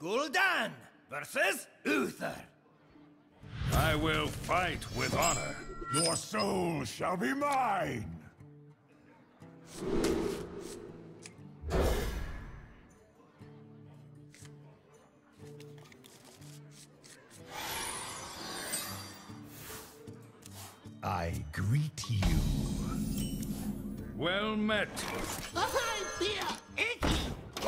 Gul'dan versus Uther. I will fight with honor. Your soul shall be mine! I greet you. Well met. I feel icky.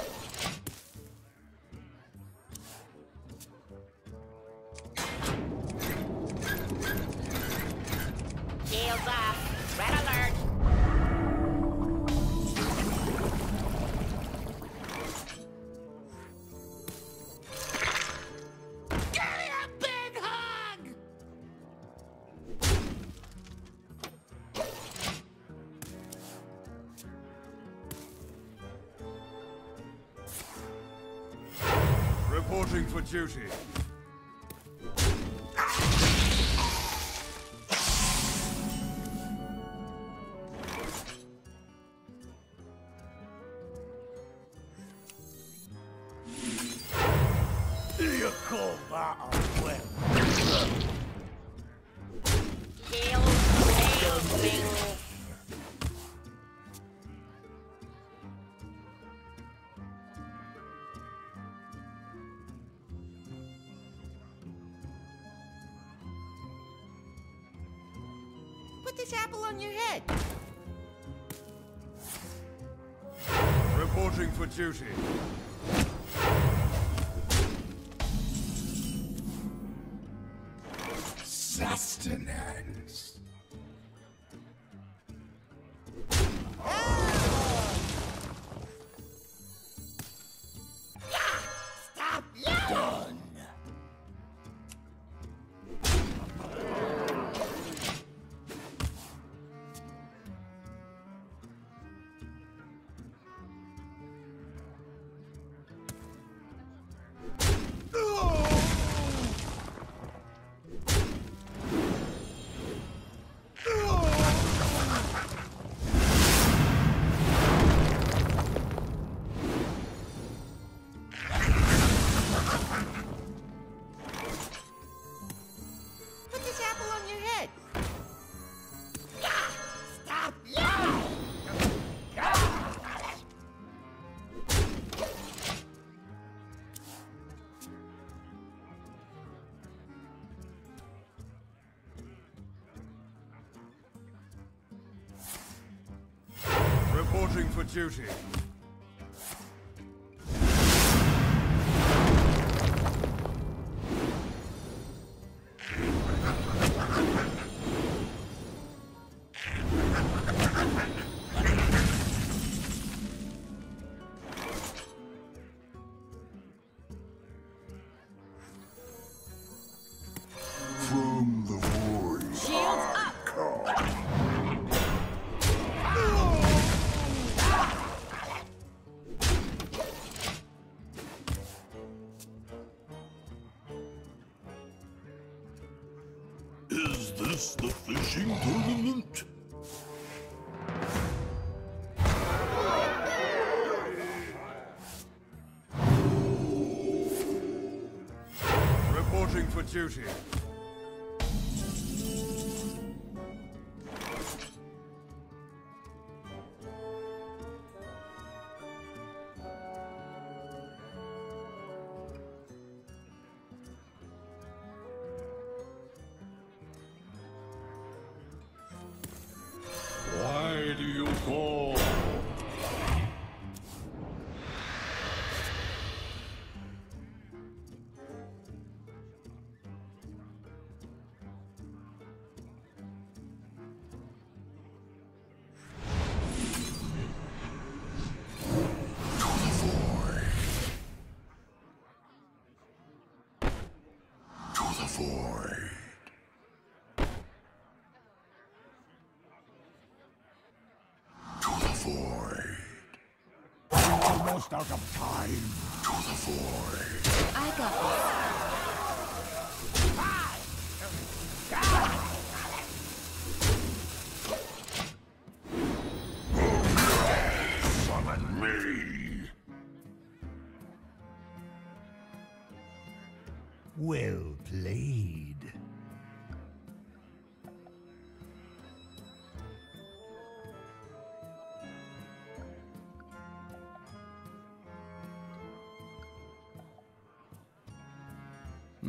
Shields up. Red alert. Give me a big hug! Reporting for duty. You call that a whip? Shields. Put this apple on your head. Reporting for duty. Sustenance. Stop yelling! Done. Put this apple on your head. Stop yelling! Reporting for duty. From the void. Shields up! Is this the fishing tournament? Reporting for duty. Why do you call? To the void. To the void. I'm almost out of time. To the void. I got Summon me.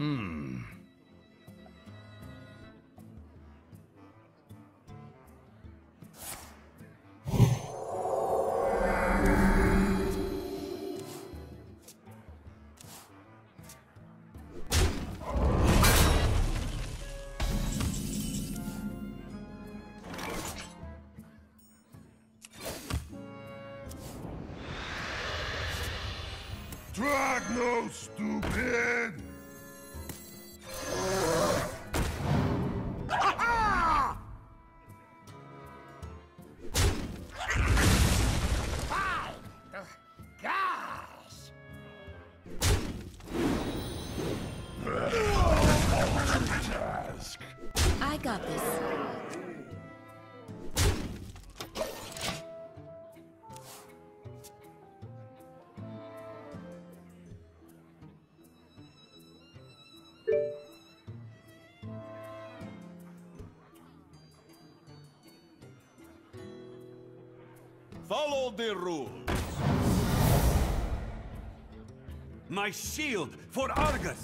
Drag no stupid! Gosh! I got this. Follow the rules. My shield for Argus.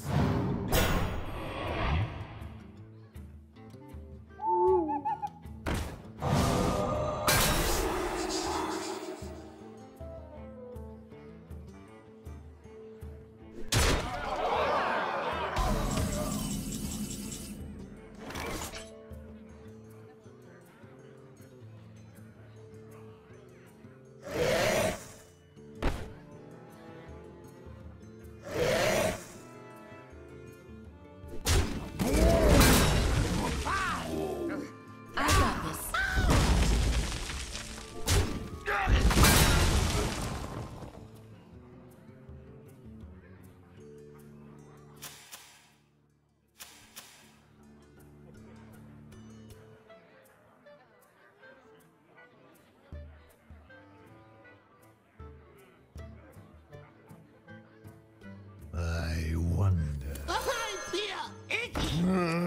I wonder. I feel itchy!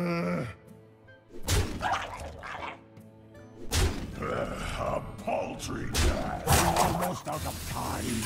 A paltry guy. Almost out of time.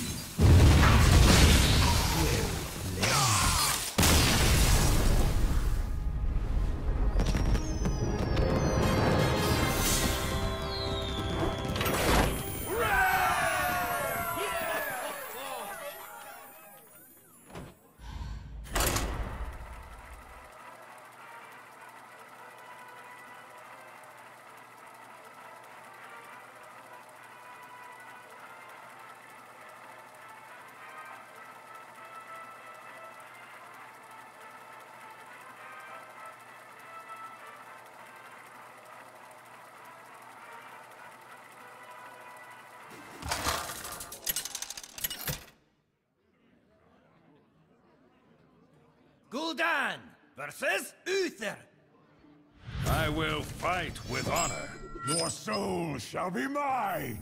Gul'dan versus Uther. I will fight with honor. Your soul shall be mine!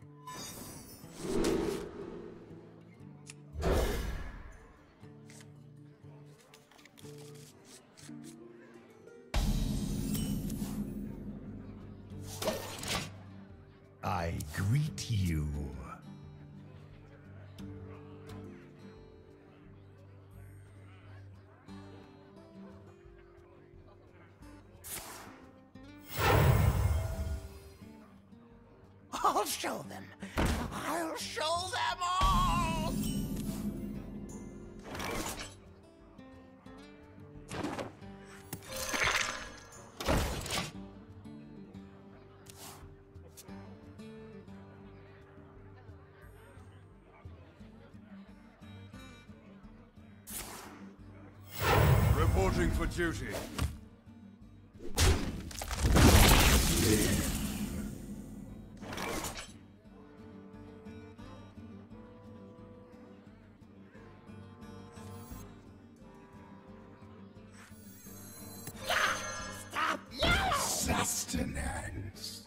I greet you. I'll show them. I'll show them all! Reporting for duty. Stop yelling! Sustenance.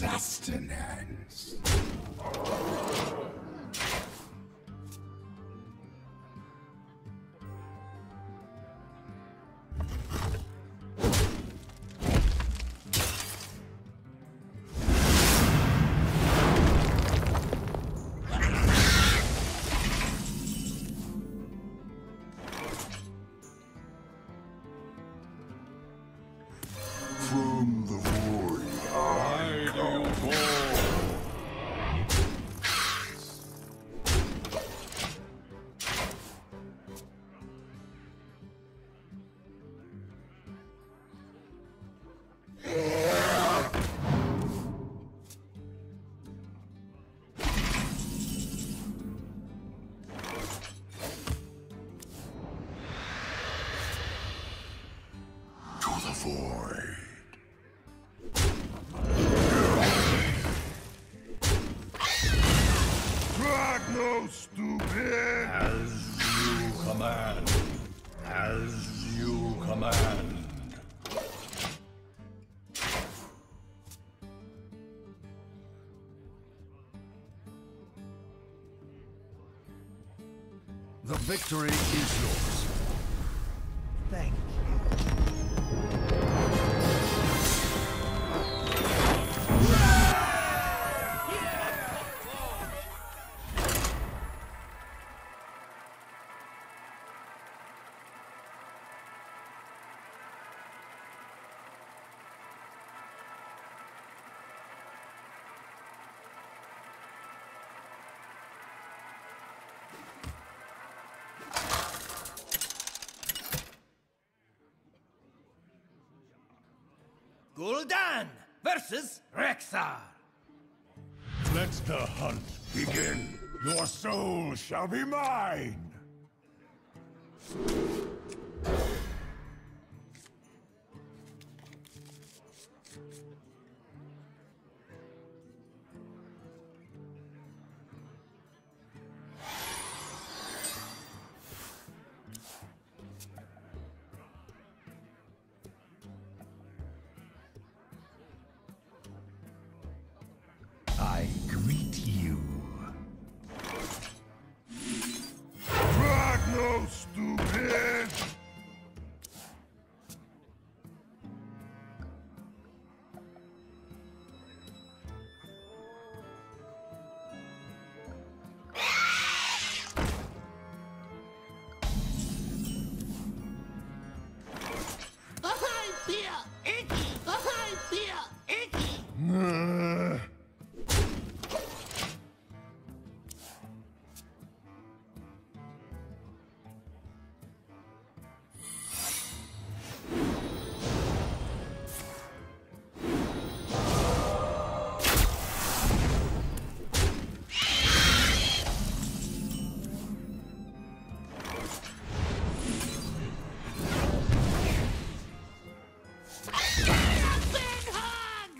sustenance. From the void, Why do you call? to the void. Drag no stupid! As you command. As you command. The victory is yours. Thank you. Gul'dan versus Rexxar. Let the hunt begin. Your soul shall be mine. I greet you. Drag no stupid! I feel icky. I feel icky. A big hug.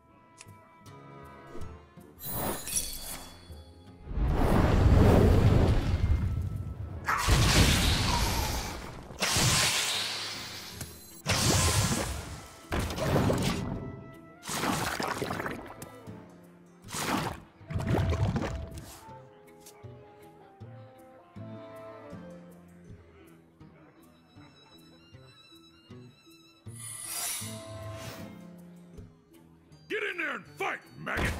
Get in there and fight, maggot!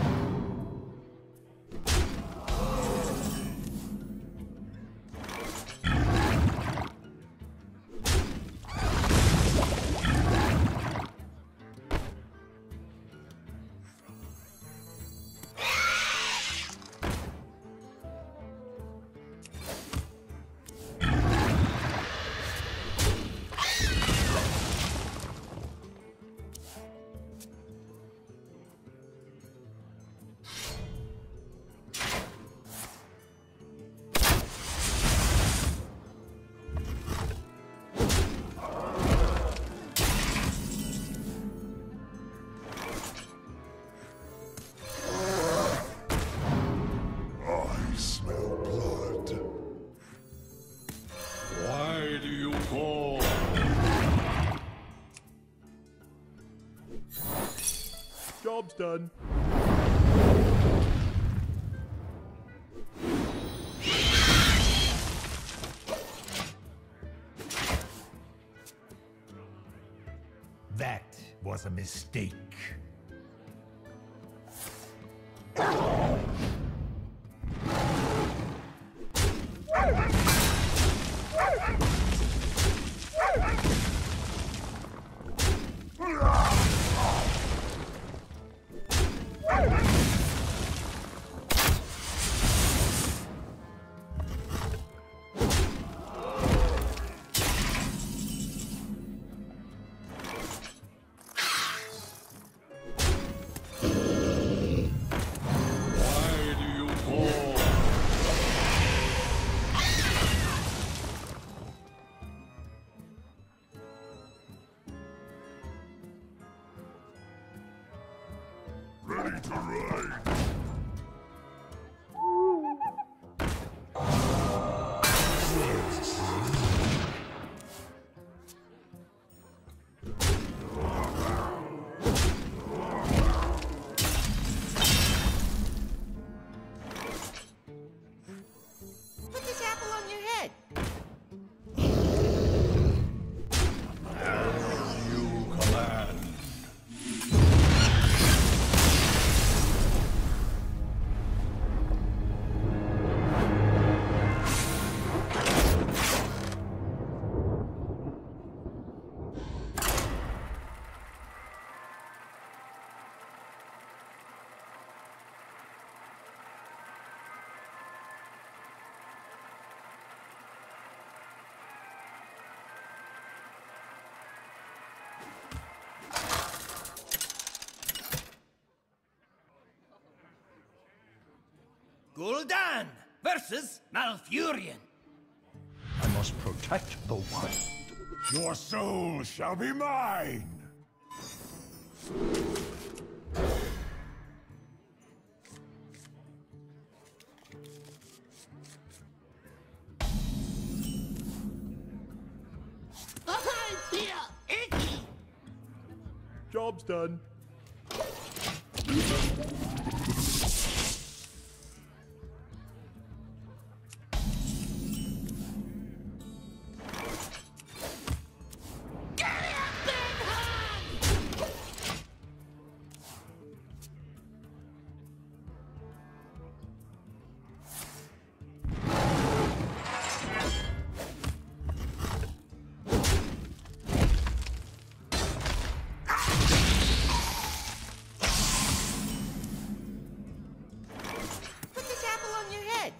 I smell blood. Why do you call? Job's done. That was a mistake. Ready to ride. Put this apple on your head. You command. Gul'dan versus Malfurion. I must protect the wild. Your soul shall be mine! I feel icky. Job's done. Put this apple on your head.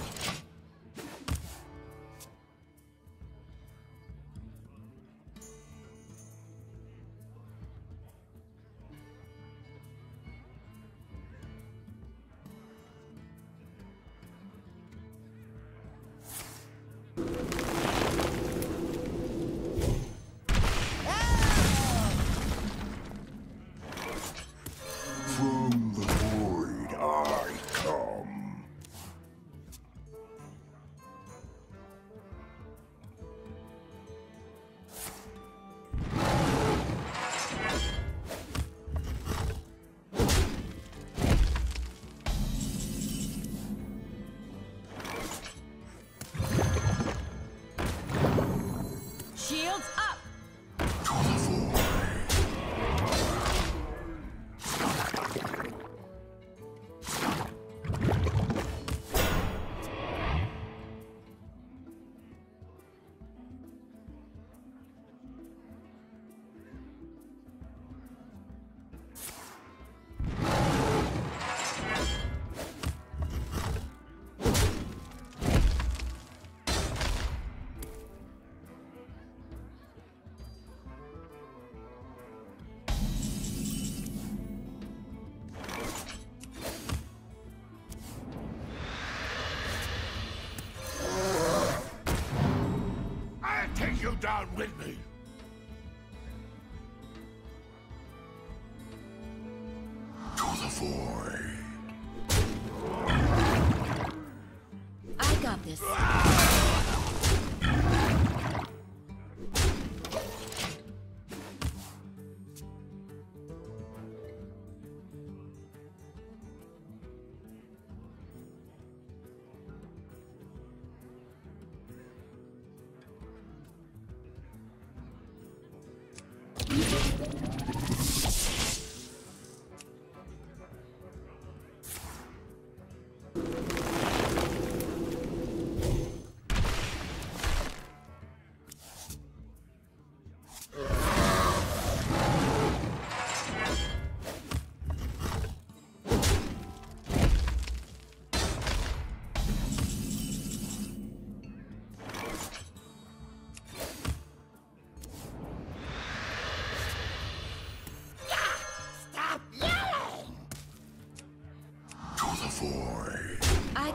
From the void I come. Shields up. To the void. I'll take you down with me. To the void. I got this.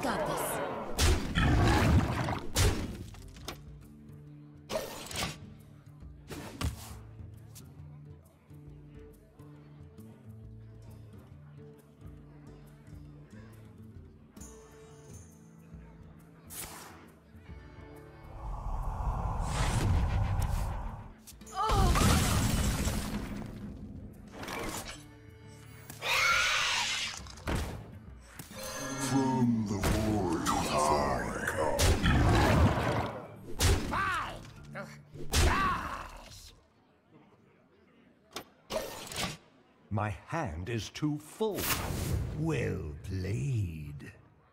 got this. From the void to the My hand is too full. Well played.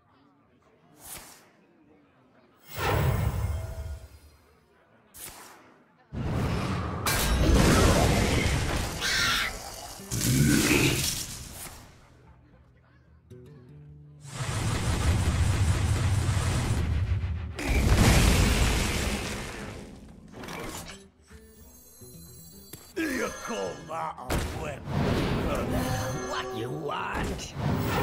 You call that a weapon? What you want?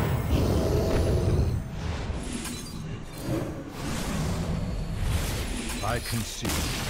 I concede.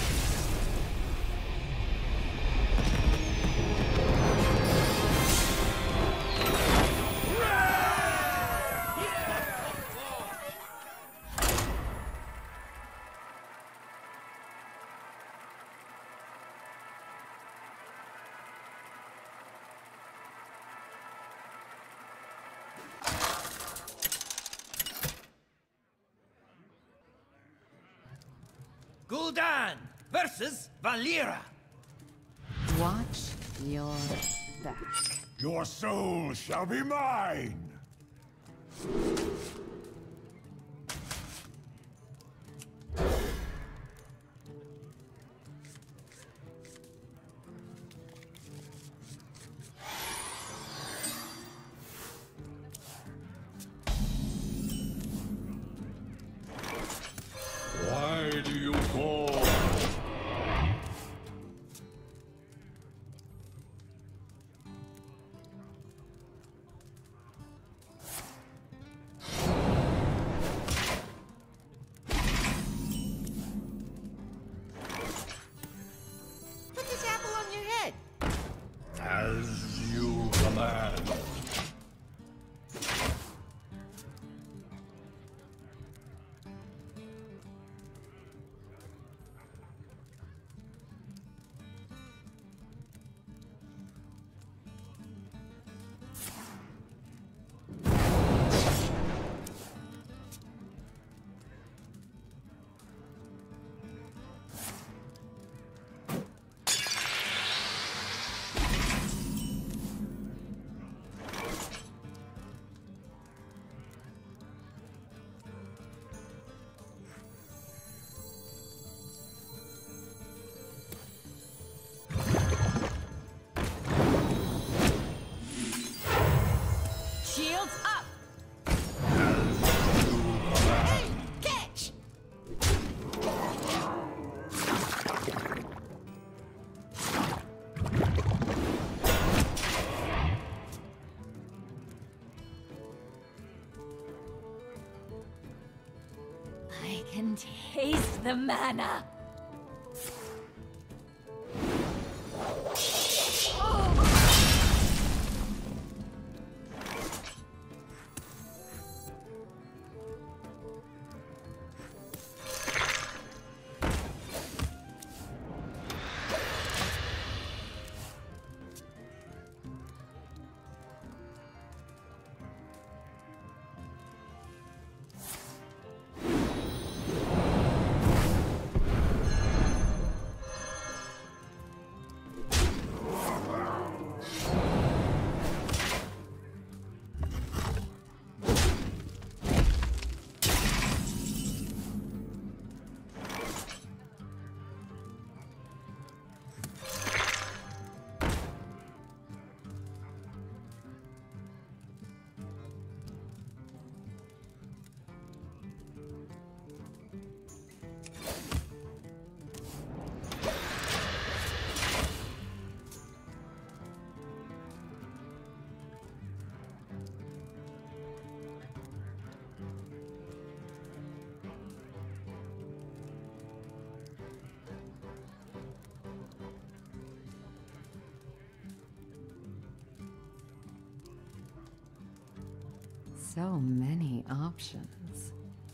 Gul'dan versus Valera. Watch your back. Your soul shall be mine! Why do you call? Put this apple on your head. As you command. Shields up! Hey, catch! I can taste the mana. So many options.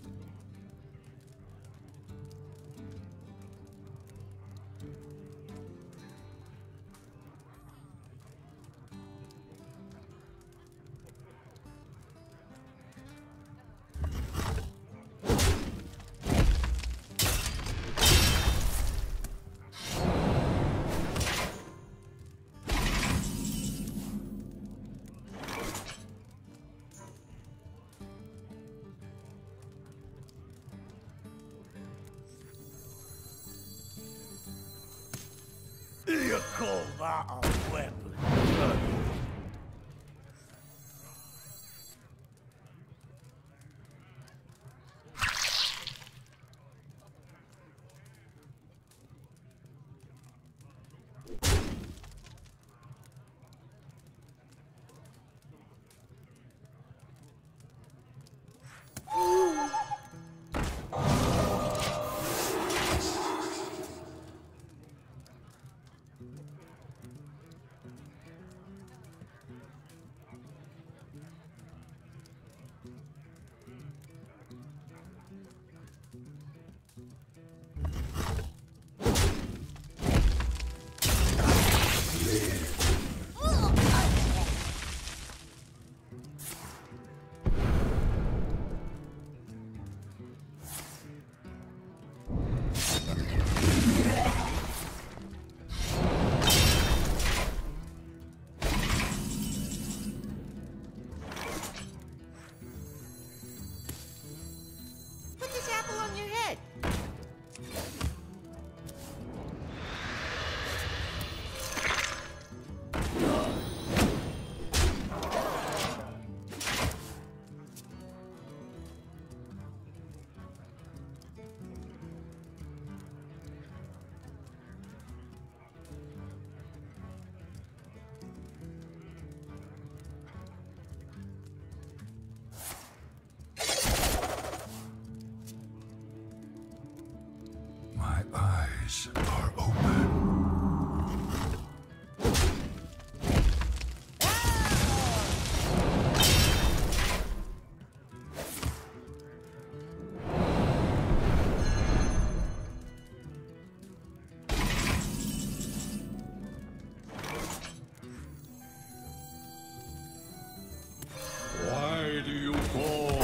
You call that a weapon? Put this apple on your head. My eyes are open. Why do you call?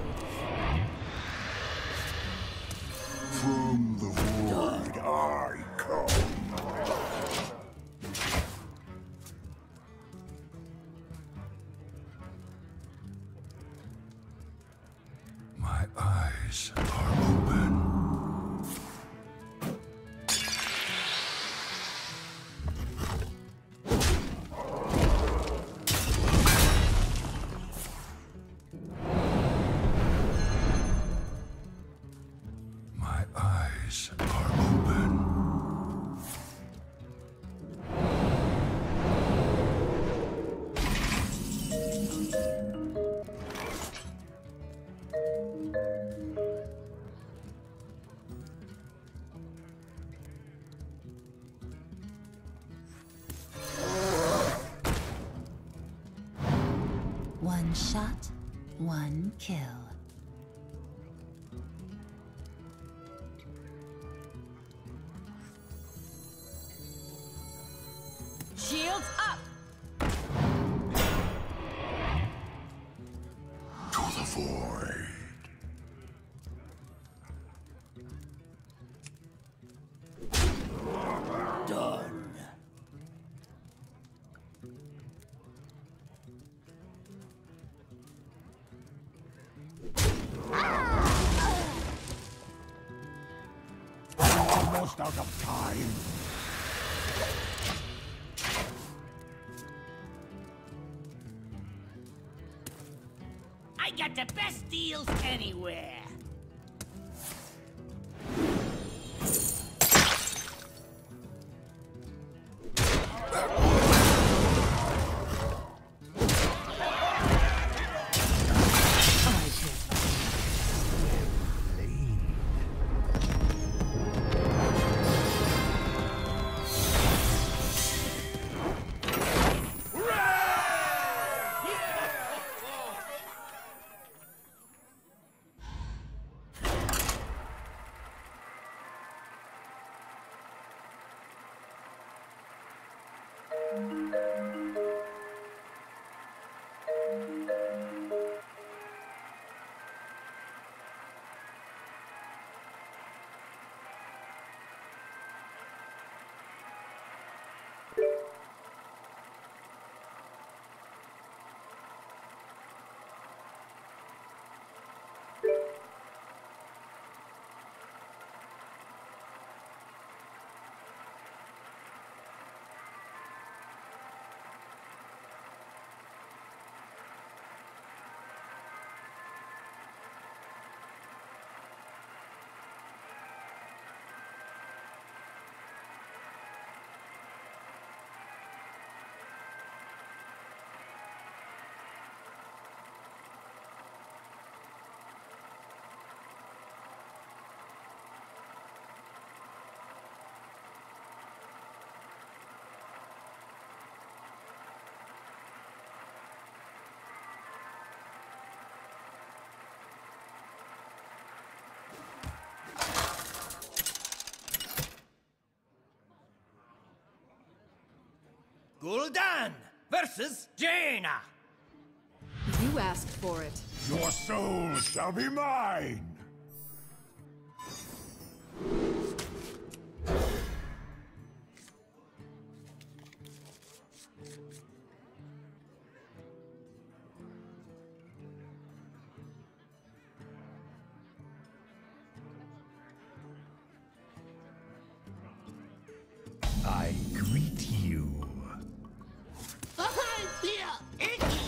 From the void I come. My eyes are open. My eyes are open. One shot, one kill. Shields up! To the void. Done. Almost out of time. I got the best deals anywhere. Gul'dan versus Jaina. You asked for it. Your soul shall be mine! I greet you. I feel icky.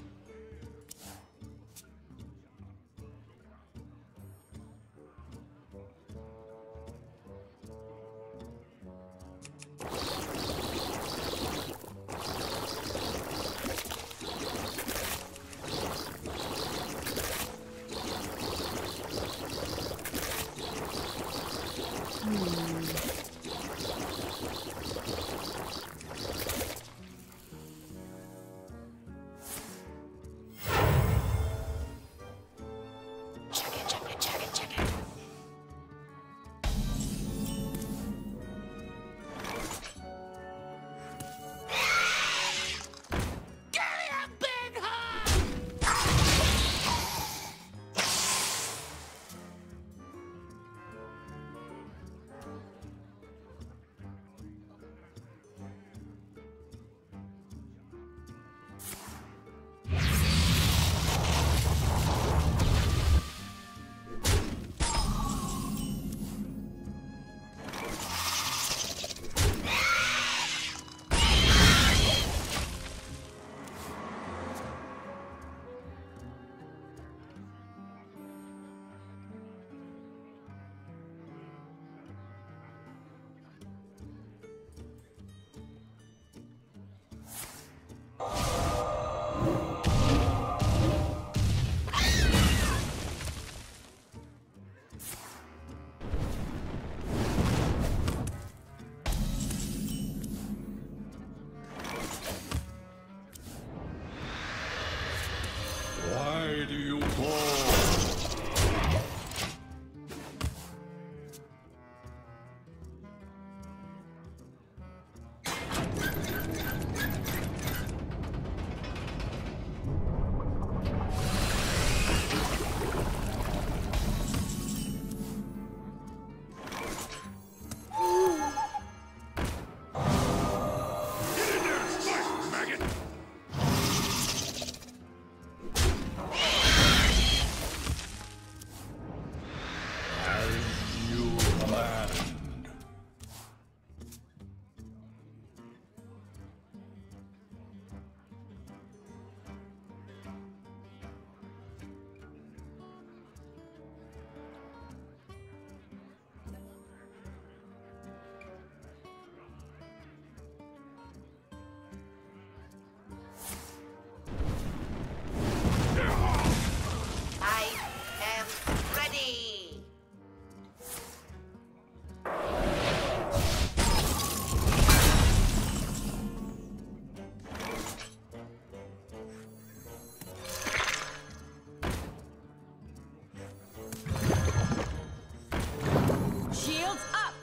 Why do you call? I am ready. Shields up!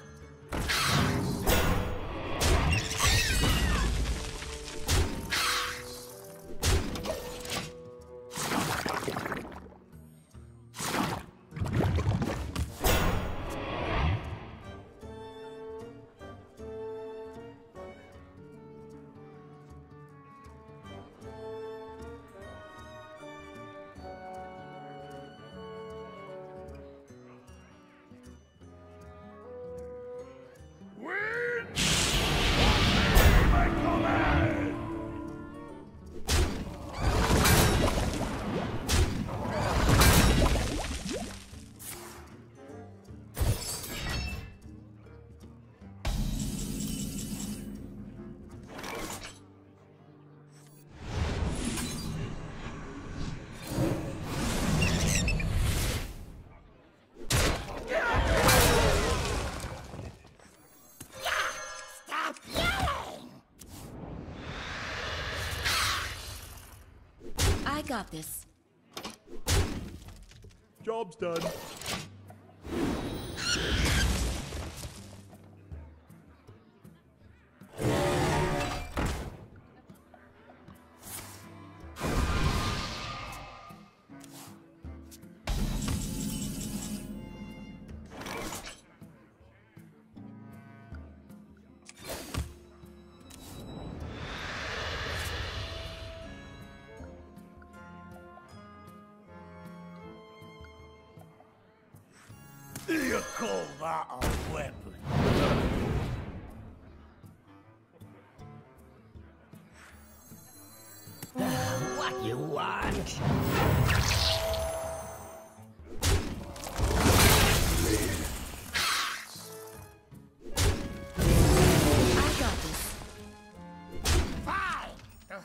I got this. Job's done. You call that a weapon? What you want? I got this. Fine!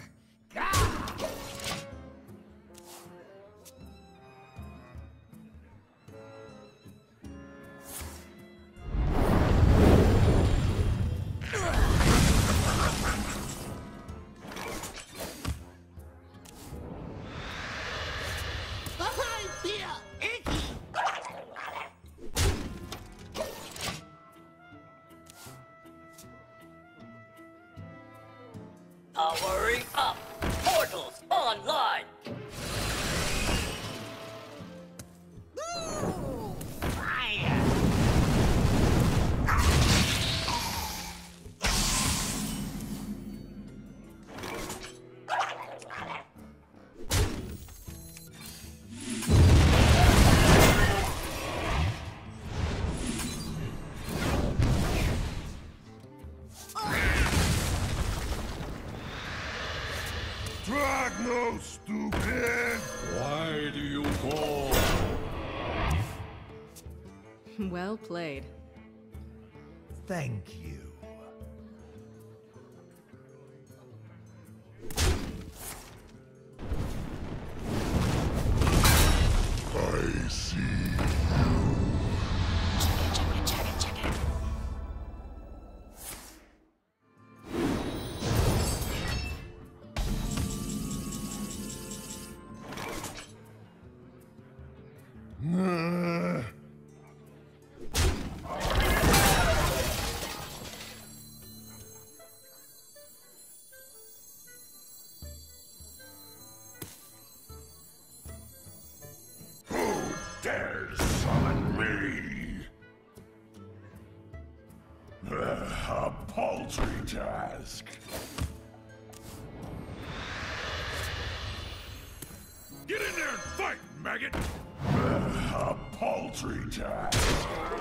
I feel icky. Powering up! Portals online! Ooh, fire! Dragno, stupid! Why do you call? Well played. Thank you. I see. Dares summon me? A paltry task. Get in there and fight, maggot! A paltry task.